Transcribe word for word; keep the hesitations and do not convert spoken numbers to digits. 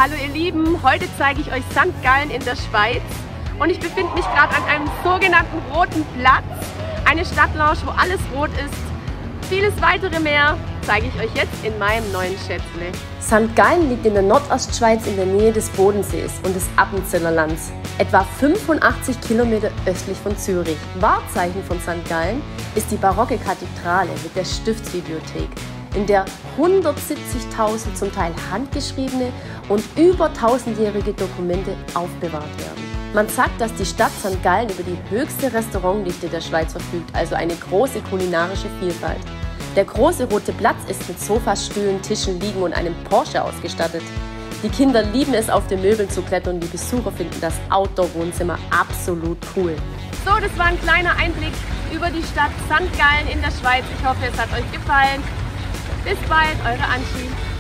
Hallo ihr Lieben, heute zeige ich euch Sankt Gallen in der Schweiz und ich befinde mich gerade an einem sogenannten roten Platz. Eine Stadtlounge, wo alles rot ist. Vieles weitere mehr zeige ich euch jetzt in meinem neuen Schätzle. Sankt Gallen liegt in der Nordostschweiz in der Nähe des Bodensees und des Appenzeller Lands, etwa fünfundachtzig Kilometer östlich von Zürich. Wahrzeichen von Sankt Gallen ist die barocke Kathedrale mit der Stiftsbibliothek, in der hundertsiebzigtausend zum Teil handgeschriebene und über tausendjährige Dokumente aufbewahrt werden. Man sagt, dass die Stadt Sankt Gallen über die höchste Restaurantdichte der Schweiz verfügt, also eine große kulinarische Vielfalt. Der große rote Platz ist mit Sofas, Stühlen, Tischen, Liegen und einem Porsche ausgestattet. Die Kinder lieben es, auf den Möbeln zu klettern und die Besucher finden das Outdoor-Wohnzimmer absolut cool. So, das war ein kleiner Einblick über die Stadt Sankt Gallen in der Schweiz. Ich hoffe, es hat euch gefallen. Bis bald, eure Anschi.